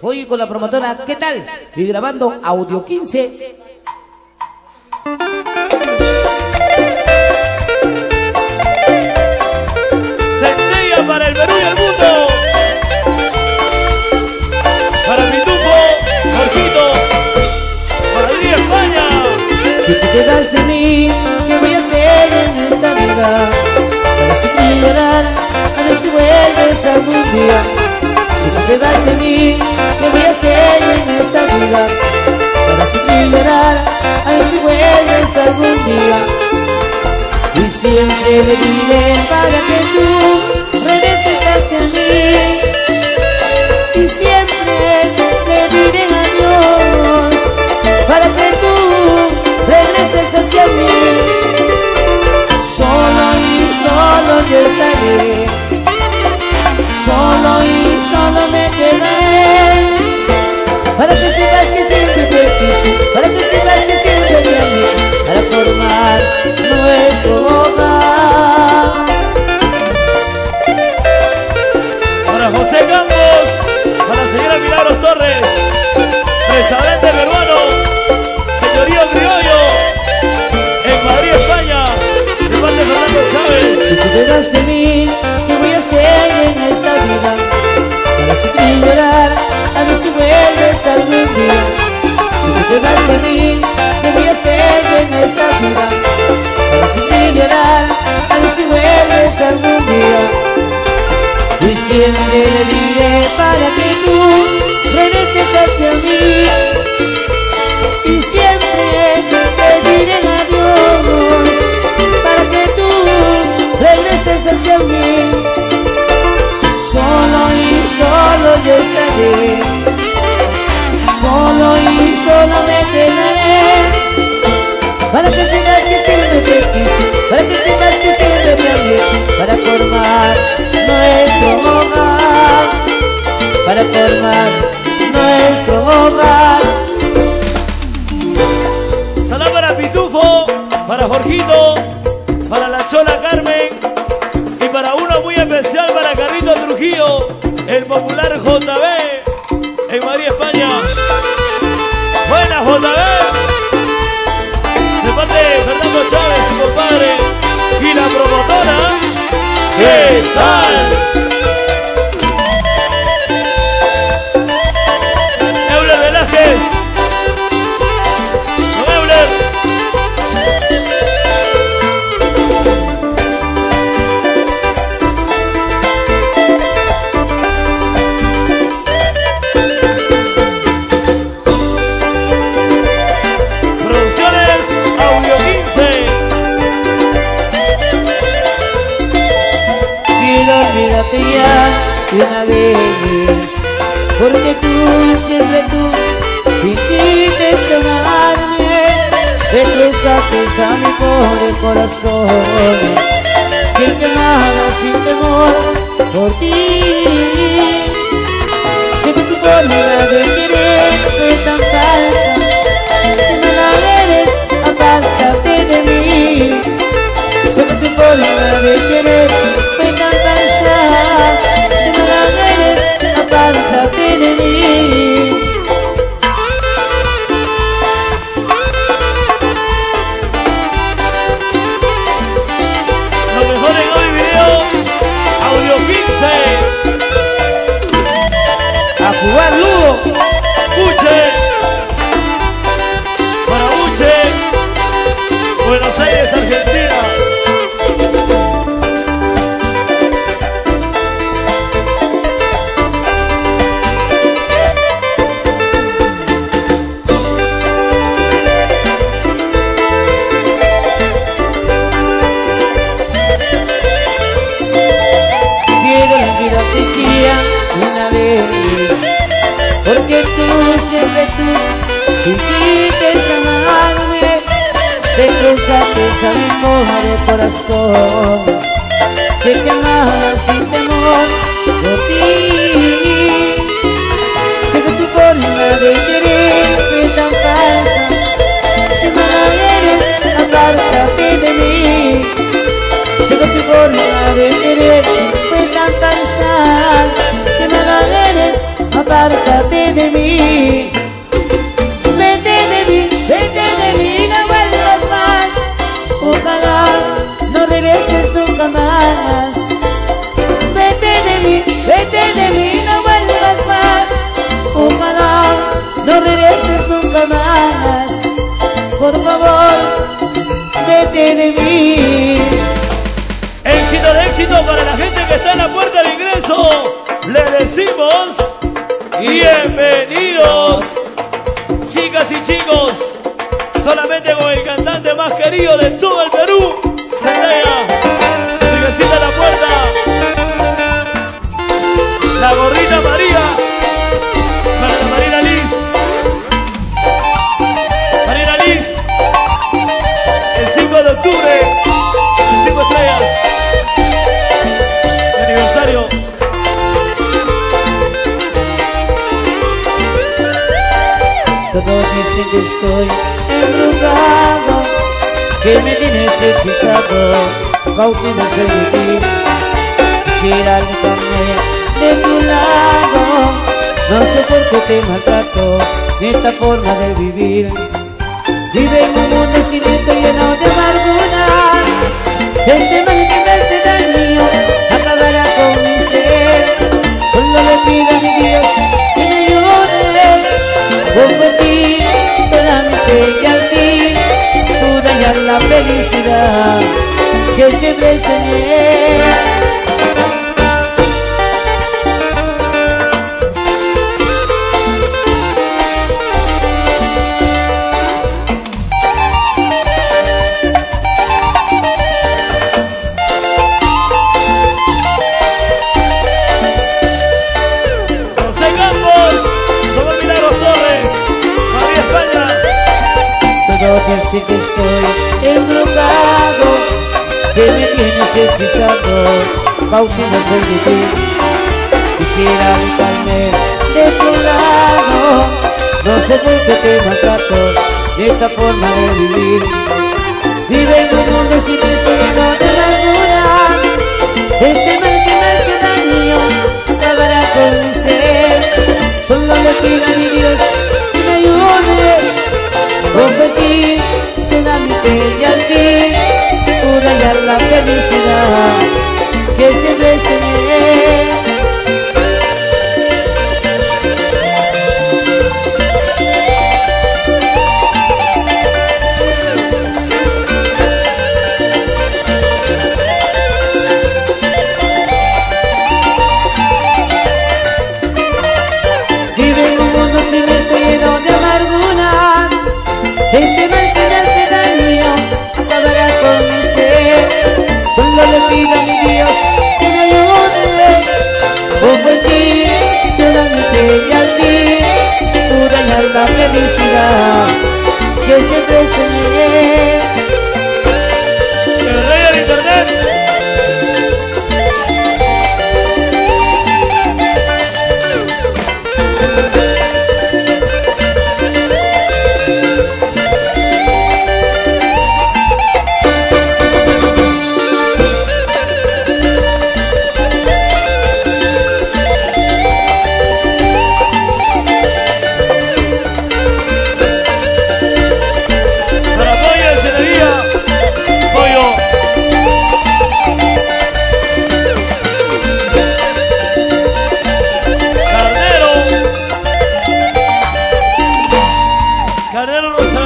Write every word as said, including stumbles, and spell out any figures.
Hoy con la promotora, ¿qué tal? Y grabando Audio quince. Centella para el Perú y el mundo. Para Pitufo, Jorgito, Madrid, España. Si tú te vas de mí, ¿qué voy a hacer en esta vida? Para sufrir y llorar, a ver si vuelves algún día. Si tú te vas de mí, ¿qué voy a hacer en esta vida? Para sufrir y llorar, a ver si vuelves algún día. Y siempre me diré para que tú regreses hacia mí. Y siempre te diré adiós para que tú regreses hacia mí. Solo y solo yo estaré, solo y solo me quedaré, para que sepas que siempre te quise, para que sepas que siempre te amé, para formar nuestro hogar. Para José Campos, para señora Milagros Torres, restaurante peruano, señorío criollo, en Madrid, España, de parte de Fernando Chávez. Si tú te vas de mí, ¿qué voy a hacer en esta vida? Para sufrir y llorar, a ver si vuelves algún día. Si tú te vas de mí, ¿qué voy a hacer en esta vida? Para sufrir y llorar, a ver si vuelves algún día. Y siempre le diré para que tú regreses hacia mí. Y siempre te diré adiós para que tú regreses hacia mí. Solo y solo yo estaré, solo y solo me quedaré, para que sepas que siempre te quise, para que sepas que siempre te amé, para formar nuestro hogar, para formar nuestro hogar. Saludos para Pitufo, para Jorgito, para la Chola Carmen y para uno muy especial para Carlito Trujillo, el popular J B en Madrid, España. Buena J B, de parte de Fernando Chávez, su compadre, y la promotora, ¿qué tal? Euler Velázquez. Don Euler. Olvídate ya de una vez, porque tú, siempre tú, fingiste sanarme, destrozaste a mi pobre corazón, que te amaba sin temor por ti. Sé que tu forma de querer fue tan falsa, que me la eres, apártate de mí. Sé que tu forma de querer fue tan cansada, que me la eres, apártate de mí. Lo mejor en hoy video, Audio quince. A jugar Ludo. Uche, para Uche, Buenos Aires, Argentina. Una vez, porque tú, siempre tú, fingiste sanarme, destrozaste a mi pobre corazón, que te amaba sin temor por ti. Sé que tu forma de querer fue tan falsa, que mala eres, apártate de mí. Sé que tu forma de querer fue tan cansada, que me la eres, papá. apártate de mí. Vete de mí, vete de mí, no vuelvas más. Ojalá no regreses nunca más. Vete de mí, vete de mí, no vuelvas más. Ojalá no regreses nunca más. Por favor, vete de mí. Éxito de éxito para la gente que está en la puerta del ingreso. Le decimos bienvenidos. Chicas y chicos, solamente con el cantante más querido de todo el Perú, Zendaya, Virgencita en la puerta, la gorrita María, para la Marina Liz, Marina Liz, el cinco de octubre, cinco estrellas, de aniversario. Todos dicen que estoy embrujado, que me tienes hechizado, cautivo soy de ti. Quisiera alejarme de tu lado, no sé por qué te maltrato, esta forma de vivir. Vive en un mundo siniestro lleno de amargura, este mal que me hace daño acabará con mi ser. Solo le pido a mi Dios que me ayude. Pongo en ti toda mi fe y al ti pude hallar la felicidad que siempre soñé. Dicen que estoy embrujado, que me tienes hechizado, cautivo soy de ti. Quisiera alejarme de tu lado, no sé por qué te maltrato, de esta forma de vivir. Vive en un mundo siniestro lleno de amargura, este mal que me hace daño acabará con mi ser. Solo le pido a mi Dios que me ayude. Confío en ti, te da mi fe y al ti pude hallar la felicidad que siempre soñé. Vive en un mundo siniestro lleno de amargura, este mal que me hace daño acabará con mi ser. Solo le pido a mi Dios que me ayude. Confío en ti, toda mi fe y al ti pude hallar la felicidad que siempre soñé. El rey del internet. Carnero nos